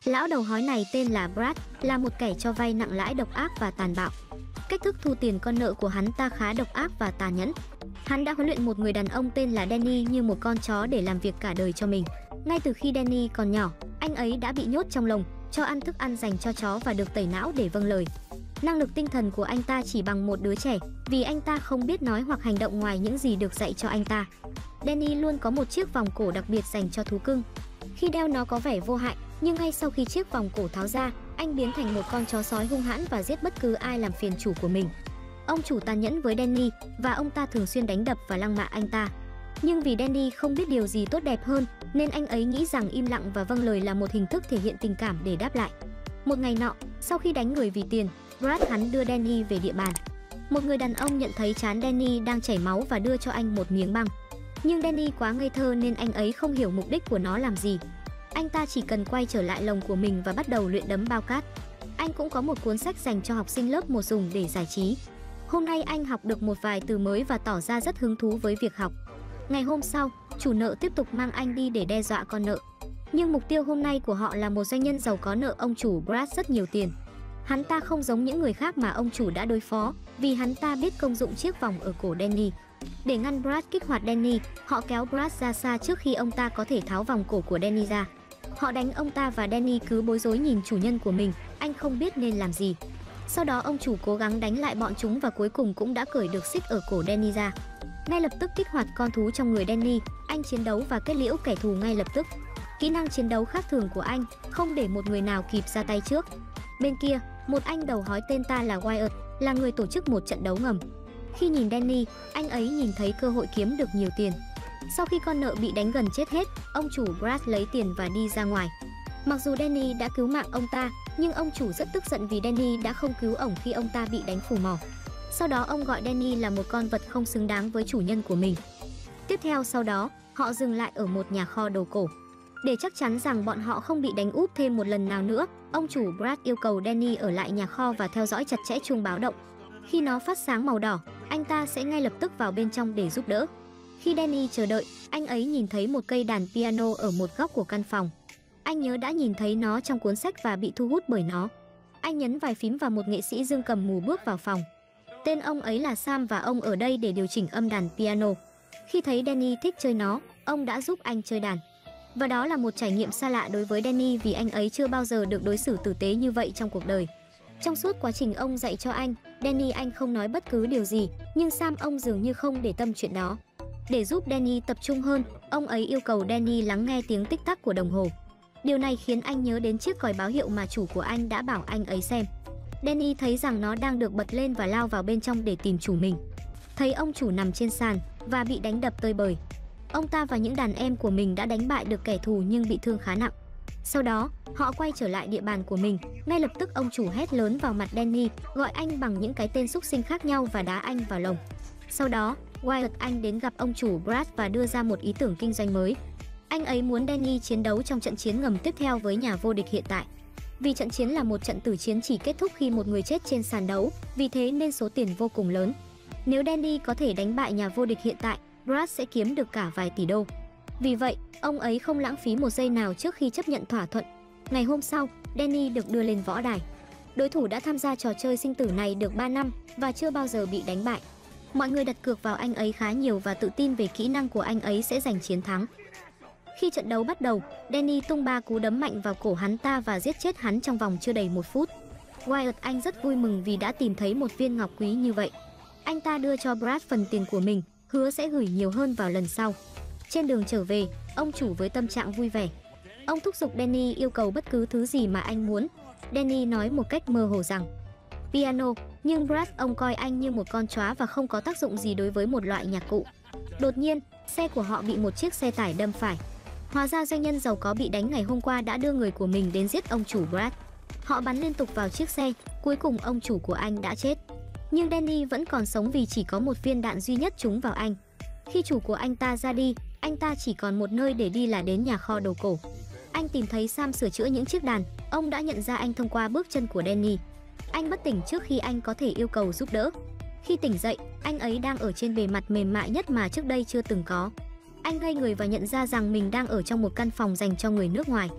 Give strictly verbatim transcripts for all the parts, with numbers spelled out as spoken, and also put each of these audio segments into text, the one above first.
Lão đầu hói này tên là Brad, là một kẻ cho vay nặng lãi độc ác và tàn bạo. Cách thức thu tiền con nợ của hắn ta khá độc ác và tàn nhẫn. Hắn đã huấn luyện một người đàn ông tên là Danny như một con chó để làm việc cả đời cho mình. Ngay từ khi Danny còn nhỏ, anh ấy đã bị nhốt trong lồng, cho ăn thức ăn dành cho chó và được tẩy não để vâng lời. Năng lực tinh thần của anh ta chỉ bằng một đứa trẻ, vì anh ta không biết nói hoặc hành động ngoài những gì được dạy cho anh ta. Danny luôn có một chiếc vòng cổ đặc biệt dành cho thú cưng. Khi đeo nó có vẻ vô hại, nhưng ngay sau khi chiếc vòng cổ tháo ra, anh biến thành một con chó sói hung hãn và giết bất cứ ai làm phiền chủ của mình. Ông chủ tàn nhẫn với Danny và ông ta thường xuyên đánh đập và lăng mạ anh ta. Nhưng vì Danny không biết điều gì tốt đẹp hơn, nên anh ấy nghĩ rằng im lặng và vâng lời là một hình thức thể hiện tình cảm để đáp lại. Một ngày nọ, sau khi đánh người vì tiền, Brad hắn đưa Danny về địa bàn. Một người đàn ông nhận thấy trán Danny đang chảy máu và đưa cho anh một miếng băng. Nhưng Danny quá ngây thơ nên anh ấy không hiểu mục đích của nó làm gì. Anh ta chỉ cần quay trở lại lồng của mình và bắt đầu luyện đấm bao cát. Anh cũng có một cuốn sách dành cho học sinh lớp một dùng để giải trí. Hôm nay anh học được một vài từ mới và tỏ ra rất hứng thú với việc học. Ngày hôm sau, chủ nợ tiếp tục mang anh đi để đe dọa con nợ. Nhưng mục tiêu hôm nay của họ là một doanh nhân giàu có nợ ông chủ Brad rất nhiều tiền. Hắn ta không giống những người khác mà ông chủ đã đối phó, vì hắn ta biết công dụng chiếc vòng ở cổ Danny. Để ngăn Brad kích hoạt Danny, họ kéo Brad ra xa trước khi ông ta có thể tháo vòng cổ của Danny ra. Họ đánh ông ta và Danny cứ bối rối nhìn chủ nhân của mình, anh không biết nên làm gì. Sau đó ông chủ cố gắng đánh lại bọn chúng và cuối cùng cũng đã cởi được xích ở cổ Danny ra. Ngay lập tức kích hoạt con thú trong người Danny, anh chiến đấu và kết liễu kẻ thù ngay lập tức. Kỹ năng chiến đấu khác thường của anh, không để một người nào kịp ra tay trước. Bên kia, một anh đầu hói tên ta là Wyatt, là người tổ chức một trận đấu ngầm. Khi nhìn Danny, anh ấy nhìn thấy cơ hội kiếm được nhiều tiền. Sau khi con nợ bị đánh gần chết hết, ông chủ Brad lấy tiền và đi ra ngoài. Mặc dù Danny đã cứu mạng ông ta, nhưng ông chủ rất tức giận vì Danny đã không cứu ổng khi ông ta bị đánh phù mỏ. Sau đó ông gọi Danny là một con vật không xứng đáng với chủ nhân của mình. Tiếp theo sau đó, họ dừng lại ở một nhà kho đồ cổ. Để chắc chắn rằng bọn họ không bị đánh úp thêm một lần nào nữa, ông chủ Brad yêu cầu Danny ở lại nhà kho và theo dõi chặt chẽ chuông báo động. Khi nó phát sáng màu đỏ, anh ta sẽ ngay lập tức vào bên trong để giúp đỡ. Khi Danny chờ đợi, anh ấy nhìn thấy một cây đàn piano ở một góc của căn phòng. Anh nhớ đã nhìn thấy nó trong cuốn sách và bị thu hút bởi nó. Anh nhấn vài phím và một nghệ sĩ dương cầm mù bước vào phòng. Tên ông ấy là Sam và ông ở đây để điều chỉnh âm đàn piano. Khi thấy Danny thích chơi nó, ông đã giúp anh chơi đàn. Và đó là một trải nghiệm xa lạ đối với Danny vì anh ấy chưa bao giờ được đối xử tử tế như vậy trong cuộc đời. Trong suốt quá trình ông dạy cho anh, Danny anh không nói bất cứ điều gì, nhưng Sam ông dường như không để tâm chuyện đó. Để giúp Danny tập trung hơn, ông ấy yêu cầu Danny lắng nghe tiếng tích tắc của đồng hồ. Điều này khiến anh nhớ đến chiếc còi báo hiệu mà chủ của anh đã bảo anh ấy xem. Danny thấy rằng nó đang được bật lên và lao vào bên trong để tìm chủ mình. Thấy ông chủ nằm trên sàn và bị đánh đập tơi bời. Ông ta và những đàn em của mình đã đánh bại được kẻ thù nhưng bị thương khá nặng. Sau đó, họ quay trở lại địa bàn của mình. Ngay lập tức ông chủ hét lớn vào mặt Danny, gọi anh bằng những cái tên xúc sinh khác nhau và đá anh vào lồng. Sau đó, Wyatt anh đến gặp ông chủ Brad và đưa ra một ý tưởng kinh doanh mới. Anh ấy muốn Danny chiến đấu trong trận chiến ngầm tiếp theo với nhà vô địch hiện tại. Vì trận chiến là một trận tử chiến chỉ kết thúc khi một người chết trên sàn đấu, vì thế nên số tiền vô cùng lớn. Nếu Danny có thể đánh bại nhà vô địch hiện tại, Brad sẽ kiếm được cả vài tỷ đô. Vì vậy, ông ấy không lãng phí một giây nào trước khi chấp nhận thỏa thuận. Ngày hôm sau, Danny được đưa lên võ đài. Đối thủ đã tham gia trò chơi sinh tử này được ba năm và chưa bao giờ bị đánh bại. Mọi người đặt cược vào anh ấy khá nhiều và tự tin về kỹ năng của anh ấy sẽ giành chiến thắng. Khi trận đấu bắt đầu, Danny tung ba cú đấm mạnh vào cổ hắn ta và giết chết hắn trong vòng chưa đầy một phút. Wyatt anh rất vui mừng vì đã tìm thấy một viên ngọc quý như vậy. Anh ta đưa cho Brad phần tiền của mình, hứa sẽ gửi nhiều hơn vào lần sau. Trên đường trở về, ông chủ với tâm trạng vui vẻ. Ông thúc giục Danny yêu cầu bất cứ thứ gì mà anh muốn. Danny nói một cách mơ hồ rằng piano, nhưng Brad ông coi anh như một con chó và không có tác dụng gì đối với một loại nhạc cụ. Đột nhiên, xe của họ bị một chiếc xe tải đâm phải. Hóa ra doanh nhân giàu có bị đánh ngày hôm qua đã đưa người của mình đến giết ông chủ Brad. Họ bắn liên tục vào chiếc xe, cuối cùng ông chủ của anh đã chết. Nhưng Danny vẫn còn sống vì chỉ có một viên đạn duy nhất trúng vào anh. Khi chủ của anh ta ra đi, anh ta chỉ còn một nơi để đi là đến nhà kho đồ cổ. Anh tìm thấy Sam sửa chữa những chiếc đàn, ông đã nhận ra anh thông qua bước chân của Danny. Anh bất tỉnh trước khi anh có thể yêu cầu giúp đỡ. Khi tỉnh dậy, anh ấy đang ở trên bề mặt mềm mại nhất mà trước đây chưa từng có. Anh ngây người và nhận ra rằng mình đang ở trong một căn phòng dành cho người nước ngoài.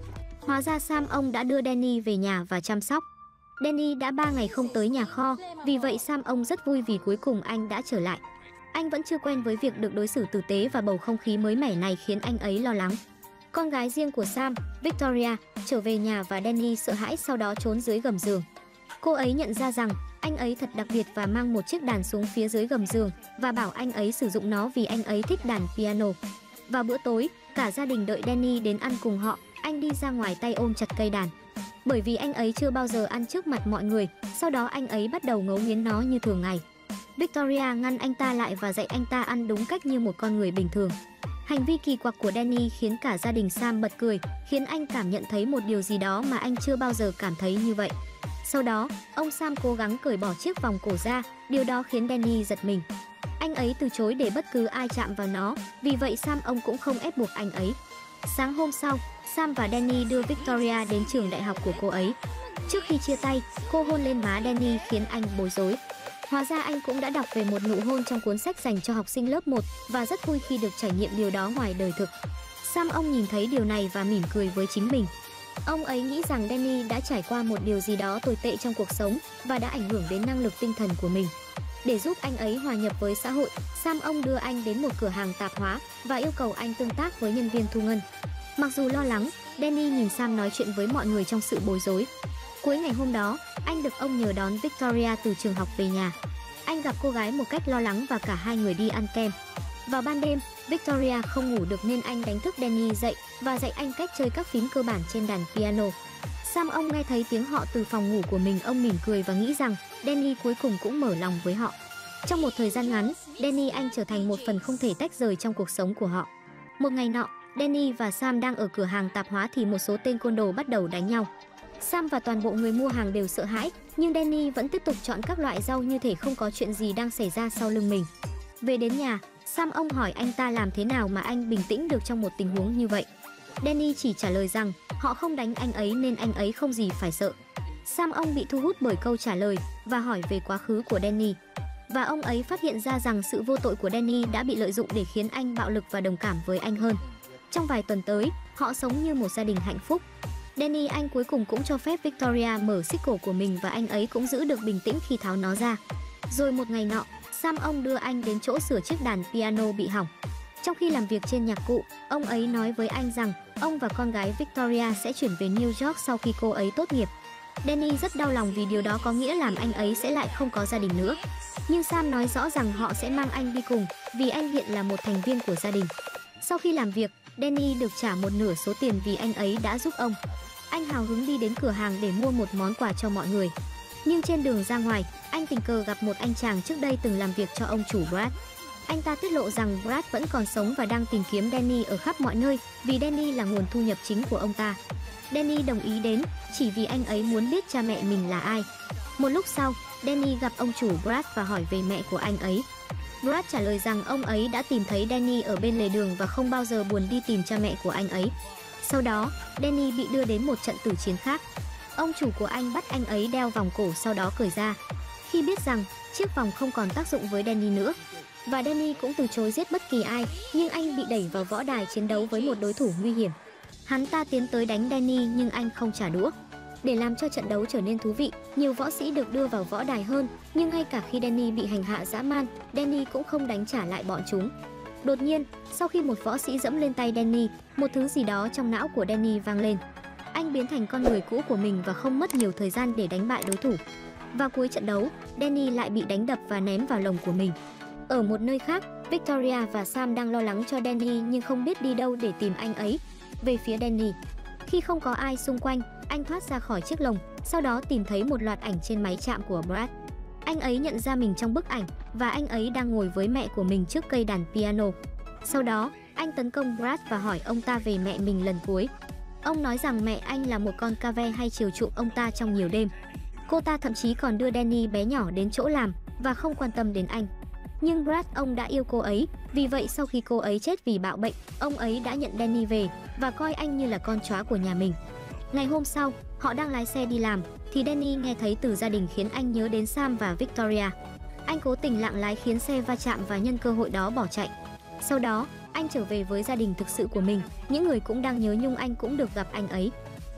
Hóa ra Sam ông đã đưa Danny về nhà và chăm sóc. Danny đã ba ngày không tới nhà kho, vì vậy Sam ông rất vui vì cuối cùng anh đã trở lại. Anh vẫn chưa quen với việc được đối xử tử tế và bầu không khí mới mẻ này khiến anh ấy lo lắng. Con gái riêng của Sam, Victoria, trở về nhà và Danny sợ hãi sau đó trốn dưới gầm giường. Cô ấy nhận ra rằng anh ấy thật đặc biệt và mang một chiếc đàn xuống phía dưới gầm giường và bảo anh ấy sử dụng nó vì anh ấy thích đàn piano. Vào bữa tối, cả gia đình đợi Danny đến ăn cùng họ. Anh đi ra ngoài tay ôm chặt cây đàn. Bởi vì anh ấy chưa bao giờ ăn trước mặt mọi người, sau đó anh ấy bắt đầu ngấu nghiến nó như thường ngày. Victoria ngăn anh ta lại và dạy anh ta ăn đúng cách như một con người bình thường. Hành vi kỳ quặc của Danny khiến cả gia đình Sam bật cười, khiến anh cảm nhận thấy một điều gì đó mà anh chưa bao giờ cảm thấy như vậy. Sau đó, ông Sam cố gắng cởi bỏ chiếc vòng cổ ra, điều đó khiến Danny giật mình. Anh ấy từ chối để bất cứ ai chạm vào nó, vì vậy Sam ông cũng không ép buộc anh ấy. Sáng hôm sau, Sam và Danny đưa Victoria đến trường đại học của cô ấy. Trước khi chia tay, cô hôn lên má Danny khiến anh bối rối. Hóa ra anh cũng đã đọc về một nụ hôn trong cuốn sách dành cho học sinh lớp một và rất vui khi được trải nghiệm điều đó ngoài đời thực. Sam ông nhìn thấy điều này và mỉm cười với chính mình. Ông ấy nghĩ rằng Danny đã trải qua một điều gì đó tồi tệ trong cuộc sống và đã ảnh hưởng đến năng lực tinh thần của mình. Để giúp anh ấy hòa nhập với xã hội, Sam ông đưa anh đến một cửa hàng tạp hóa và yêu cầu anh tương tác với nhân viên thu ngân. Mặc dù lo lắng, Danny nhìn Sam nói chuyện với mọi người trong sự bối rối. Cuối ngày hôm đó, anh được ông nhờ đón Victoria từ trường học về nhà. Anh gặp cô gái một cách lo lắng và cả hai người đi ăn kem. Vào ban đêm, Victoria không ngủ được nên anh đánh thức Danny dậy và dạy anh cách chơi các phím cơ bản trên đàn piano. Sam ông nghe thấy tiếng họ từ phòng ngủ của mình, ông mỉm cười và nghĩ rằng Danny cuối cùng cũng mở lòng với họ. Trong một thời gian ngắn, Danny anh trở thành một phần không thể tách rời trong cuộc sống của họ. Một ngày nọ, Danny và Sam đang ở cửa hàng tạp hóa thì một số tên côn đồ bắt đầu đánh nhau. Sam và toàn bộ người mua hàng đều sợ hãi, nhưng Danny vẫn tiếp tục chọn các loại rau như thể không có chuyện gì đang xảy ra sau lưng mình. Về đến nhà, Sam ông hỏi anh ta làm thế nào mà anh bình tĩnh được trong một tình huống như vậy. Danny chỉ trả lời rằng họ không đánh anh ấy nên anh ấy không gì phải sợ. Sam ông bị thu hút bởi câu trả lời và hỏi về quá khứ của Danny. Và ông ấy phát hiện ra rằng sự vô tội của Danny đã bị lợi dụng để khiến anh bạo lực và đồng cảm với anh hơn. Trong vài tuần tới, họ sống như một gia đình hạnh phúc. Danny anh cuối cùng cũng cho phép Victoria mở xích cổ của mình và anh ấy cũng giữ được bình tĩnh khi tháo nó ra. Rồi một ngày nọ, Sam ông đưa anh đến chỗ sửa chiếc đàn piano bị hỏng. Trong khi làm việc trên nhạc cụ, ông ấy nói với anh rằng ông và con gái Victoria sẽ chuyển về New York sau khi cô ấy tốt nghiệp. Danny rất đau lòng vì điều đó có nghĩa làm anh ấy sẽ lại không có gia đình nữa. Nhưng Sam nói rõ rằng họ sẽ mang anh đi cùng vì anh hiện là một thành viên của gia đình. Sau khi làm việc, Danny được trả một nửa số tiền vì anh ấy đã giúp ông. Anh hào hứng đi đến cửa hàng để mua một món quà cho mọi người. Nhưng trên đường ra ngoài, anh tình cờ gặp một anh chàng trước đây từng làm việc cho ông chủ Brad. Anh ta tiết lộ rằng Brad vẫn còn sống và đang tìm kiếm Danny ở khắp mọi nơi vì Danny là nguồn thu nhập chính của ông ta. Danny đồng ý đến chỉ vì anh ấy muốn biết cha mẹ mình là ai. Một lúc sau, Danny gặp ông chủ Brad và hỏi về mẹ của anh ấy. Brad trả lời rằng ông ấy đã tìm thấy Danny ở bên lề đường và không bao giờ buồn đi tìm cha mẹ của anh ấy. Sau đó, Danny bị đưa đến một trận tử chiến khác. Ông chủ của anh bắt anh ấy đeo vòng cổ sau đó cởi ra. Khi biết rằng chiếc vòng không còn tác dụng với Danny nữa, và Danny cũng từ chối giết bất kỳ ai, nhưng anh bị đẩy vào võ đài chiến đấu với một đối thủ nguy hiểm. Hắn ta tiến tới đánh Danny nhưng anh không trả đũa. Để làm cho trận đấu trở nên thú vị, nhiều võ sĩ được đưa vào võ đài hơn, nhưng ngay cả khi Danny bị hành hạ dã man, Danny cũng không đánh trả lại bọn chúng. Đột nhiên, sau khi một võ sĩ dẫm lên tay Danny, một thứ gì đó trong não của Danny vang lên. Anh biến thành con người cũ của mình và không mất nhiều thời gian để đánh bại đối thủ. Vào cuối trận đấu, Danny lại bị đánh đập và ném vào lồng của mình. Ở một nơi khác, Victoria và Sam đang lo lắng cho Danny nhưng không biết đi đâu để tìm anh ấy. Về phía Danny, khi không có ai xung quanh, anh thoát ra khỏi chiếc lồng, sau đó tìm thấy một loạt ảnh trên máy chạm của Brad. Anh ấy nhận ra mình trong bức ảnh và anh ấy đang ngồi với mẹ của mình trước cây đàn piano. Sau đó, anh tấn công Brad và hỏi ông ta về mẹ mình lần cuối. Ông nói rằng mẹ anh là một con cave hay chiều chuộng ông ta trong nhiều đêm. Cô ta thậm chí còn đưa Danny bé nhỏ đến chỗ làm và không quan tâm đến anh. Nhưng Brad ông đã yêu cô ấy, vì vậy sau khi cô ấy chết vì bạo bệnh, ông ấy đã nhận Danny về và coi anh như là con chó của nhà mình. Ngày hôm sau, họ đang lái xe đi làm thì Danny nghe thấy từ gia đình khiến anh nhớ đến Sam và Victoria. Anh cố tình lạng lái khiến xe va chạm và nhân cơ hội đó bỏ chạy. Sau đó, anh trở về với gia đình thực sự của mình, những người cũng đang nhớ nhung anh cũng được gặp anh ấy.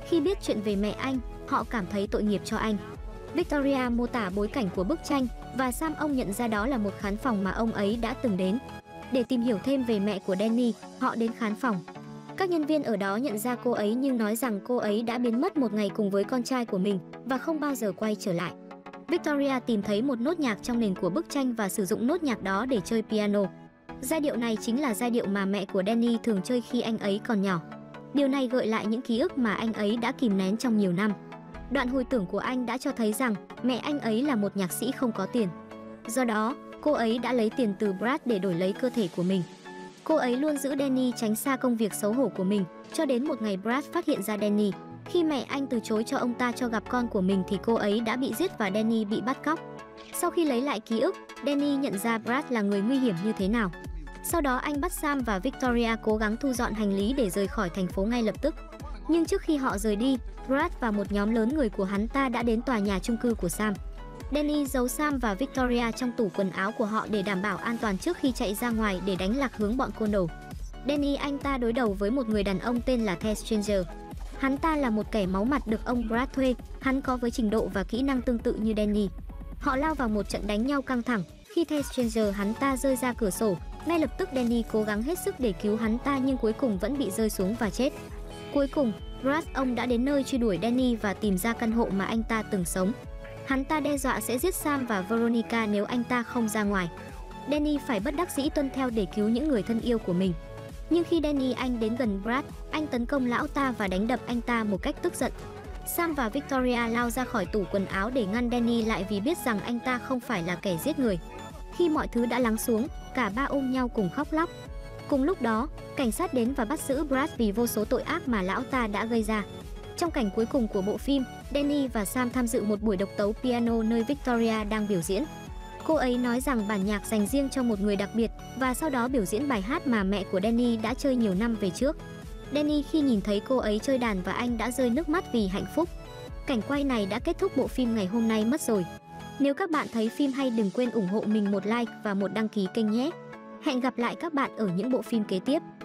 Khi biết chuyện về mẹ anh, họ cảm thấy tội nghiệp cho anh. Victoria mô tả bối cảnh của bức tranh và Sam ông nhận ra đó là một khán phòng mà ông ấy đã từng đến. Để tìm hiểu thêm về mẹ của Danny, họ đến khán phòng. Các nhân viên ở đó nhận ra cô ấy nhưng nói rằng cô ấy đã biến mất một ngày cùng với con trai của mình và không bao giờ quay trở lại. Victoria tìm thấy một nốt nhạc trong nền của bức tranh và sử dụng nốt nhạc đó để chơi piano. Giai điệu này chính là giai điệu mà mẹ của Danny thường chơi khi anh ấy còn nhỏ. Điều này gợi lại những ký ức mà anh ấy đã kìm nén trong nhiều năm. Đoạn hồi tưởng của anh đã cho thấy rằng mẹ anh ấy là một nhạc sĩ không có tiền. Do đó, cô ấy đã lấy tiền từ Brad để đổi lấy cơ thể của mình. Cô ấy luôn giữ Danny tránh xa công việc xấu hổ của mình, cho đến một ngày Brad phát hiện ra Danny. Khi mẹ anh từ chối cho ông ta cho gặp con của mình thì cô ấy đã bị giết và Danny bị bắt cóc. Sau khi lấy lại ký ức, Danny nhận ra Brad là người nguy hiểm như thế nào. Sau đó anh bắt Sam và Victoria cố gắng thu dọn hành lý để rời khỏi thành phố ngay lập tức. Nhưng trước khi họ rời đi, Brad và một nhóm lớn người của hắn ta đã đến tòa nhà chung cư của Sam. Danny giấu Sam và Victoria trong tủ quần áo của họ để đảm bảo an toàn trước khi chạy ra ngoài để đánh lạc hướng bọn côn đồ. Danny anh ta đối đầu với một người đàn ông tên là The Stranger. Hắn ta là một kẻ máu mặt được ông Brad thuê, hắn có với trình độ và kỹ năng tương tự như Danny. Họ lao vào một trận đánh nhau căng thẳng. Khi The Stranger hắn ta rơi ra cửa sổ, ngay lập tức Danny cố gắng hết sức để cứu hắn ta nhưng cuối cùng vẫn bị rơi xuống và chết. Cuối cùng, Brad ông đã đến nơi truy đuổi Danny và tìm ra căn hộ mà anh ta từng sống. Hắn ta đe dọa sẽ giết Sam và Veronica nếu anh ta không ra ngoài. Danny phải bất đắc dĩ tuân theo để cứu những người thân yêu của mình. Nhưng khi Danny anh đến gần Brad, anh tấn công lão ta và đánh đập anh ta một cách tức giận. Sam và Victoria lao ra khỏi tủ quần áo để ngăn Danny lại vì biết rằng anh ta không phải là kẻ giết người. Khi mọi thứ đã lắng xuống, cả ba ôm nhau cùng khóc lóc. Cùng lúc đó, cảnh sát đến và bắt giữ Brad vì vô số tội ác mà lão ta đã gây ra. Trong cảnh cuối cùng của bộ phim, Danny và Sam tham dự một buổi độc tấu piano nơi Victoria đang biểu diễn. Cô ấy nói rằng bản nhạc dành riêng cho một người đặc biệt và sau đó biểu diễn bài hát mà mẹ của Danny đã chơi nhiều năm về trước. Danny khi nhìn thấy cô ấy chơi đàn và anh đã rơi nước mắt vì hạnh phúc. Cảnh quay này đã kết thúc bộ phim ngày hôm nay mất rồi. Nếu các bạn thấy phim hay đừng quên ủng hộ mình một like và một đăng ký kênh nhé. Hẹn gặp lại các bạn ở những bộ phim kế tiếp.